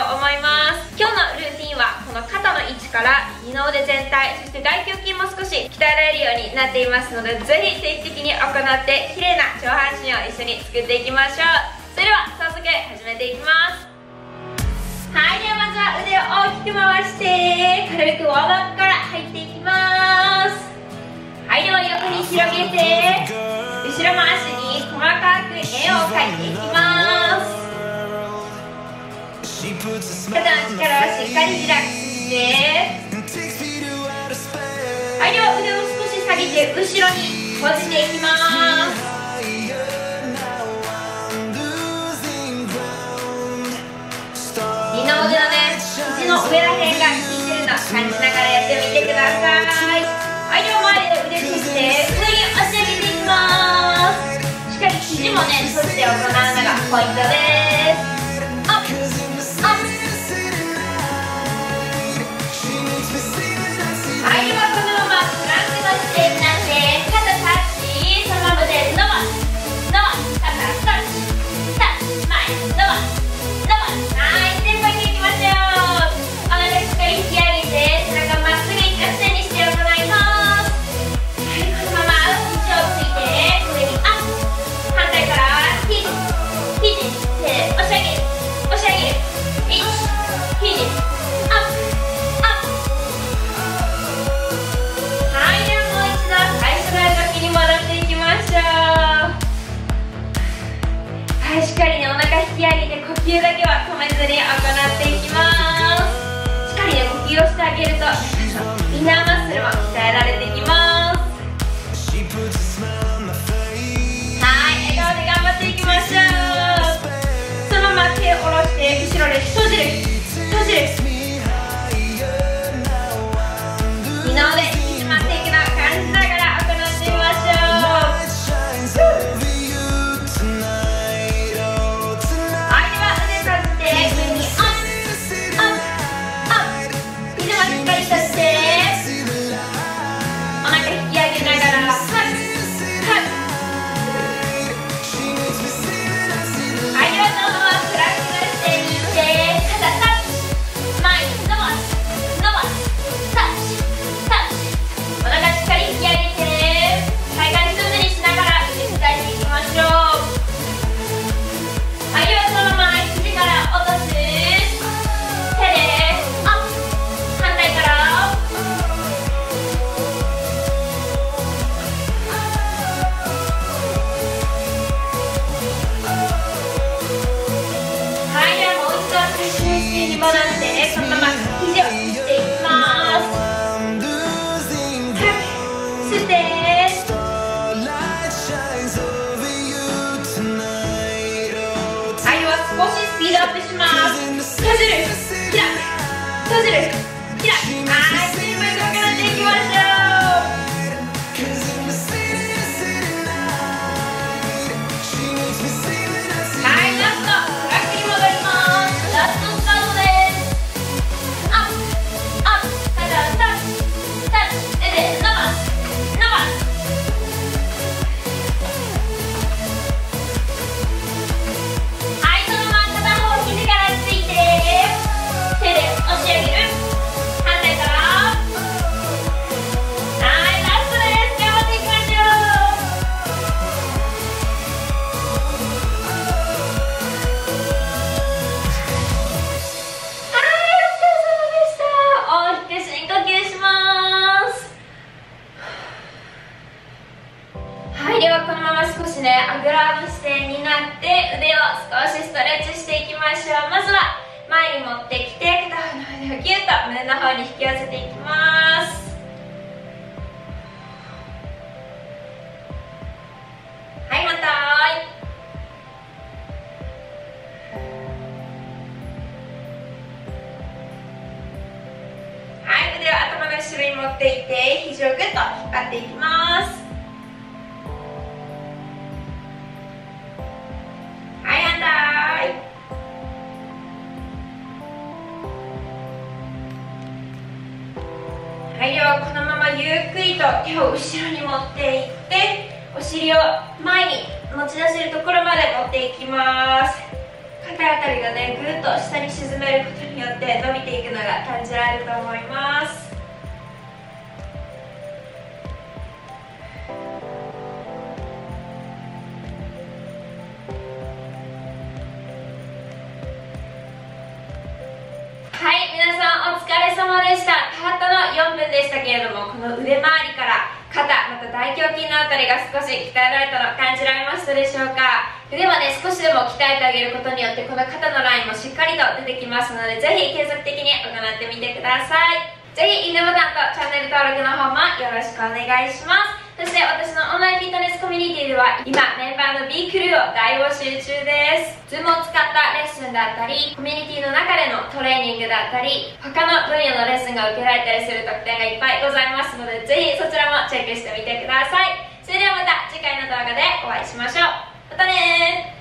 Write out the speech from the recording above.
思います。今日のルーティンはこの肩の位置から二の腕全体、そして大胸筋も少し鍛えられるようになっていますので、ぜひ定期的に行って綺麗な上半身を一緒に作っていきましょう。それでは早速始めていきます。はい、ではまずは腕を大きく回して軽くウォームアップから入っていきます。はい、では横に広げて後ろ回しに細かく円を描いていきます。肩の力をしっかりリラックスして、はい、では腕を少し下げて後ろに閉じていきます。二の腕のね、肘の上らへんが効いてるの感じながらやってみてください。はい、では前で腕振って上に押し上げていきます。しっかり肘もね閉じて行うのがポイントです。アップアップ。はい、ではこのままプランクの姿勢になって肩タッチ、そのままで伸ばす伸ばす、肩タッチタッチ、前伸ばす伸ばす。はい、テンポにいきましょう。お腹しっかり引き上げて背中まっすぐ一直線にして行います。はい、このまま肘をついて上にアップ、反対から肘肘手押し上げる押し上げる、1肘アップアップ。はい、ではもう一度最初の動きに戻っていきましょう。はい、しっかりねお腹引き上げて呼吸だけは止めずに行っていきます。しっかりね呼吸をしてあげるとインナーマッスルも鍛えられていきます。はい、笑顔で頑張っていきましょう。そのまま手を下ろして後ろで閉じる閉じる、二の腕縮まっていくのを感じながら行ってみましょう。はい、では腕閉じて上にアップアップアップ、肘もしっかり閉じてお腹引き上げながらハッハッ。はい、ではそのままプランクの姿勢にして肩タッチ、前に伸ばす伸ばす、タッチタッチ、お腹しっかり引き上げて体幹一つにしながら腕鍛えていきましょう。はい、ではそのまま肘から落とす、手でアップ、反対からはい、ではもう一度最初の姿勢に戻ってそのまま肘をしていきます。吸ってはい、では少しスピードアップします。閉じる開く閉じる開く。はい、全部動かしていきましょう。はい、ラストトラックに戻ります。ラストスタートです。アップアップ、肩をタッチタッチ、手で伸ばす伸ばす。はい、そのまま片方肘からついて手で押し上げる、反対からはい、ラストです。頑張っていきましょう。はい、お疲れ様でした。大きく深呼吸します。はい、ではこのまま少しねあぐらの姿勢になって腕を少しストレッチしていきましょう。まずは前に持ってきて片方の腕をギュッと胸の方に引き寄せていきます。はい、またはい、腕を頭の後ろに持っていって肘をグッと引っ張っていきます。はい、反対。はい、ではこのままゆっくりと手を後ろに持っていってお尻を前に持ち出せるところまで持っていきます。 肩あたりがねぐっと下に沈めることによって伸びていくのが感じられると思います。はい、皆さんお疲れ様でした。たったの4分でしたけれども、この腕周りから肩、また大胸筋のあたりが少し鍛えられたの感じられましたでしょうか。腕はね少しでも鍛えてあげることによってこの肩のラインもしっかりと出てきますので、ぜひ継続的に行ってみてください。ぜひいいねボタンとチャンネル登録の方もよろしくお願いします。そして私のオンラインフィットネスコミュニティでは今メンバーの B クルーを大募集中です。 Zoom を使ったレッスンだったり、コミュニティの中でのトレーニングだったり、他の分野のレッスンが受けられたりする特典がいっぱいございますので、ぜひそちらもチェックしてみてください。それではまた次回の動画でお会いしましょう。またねー。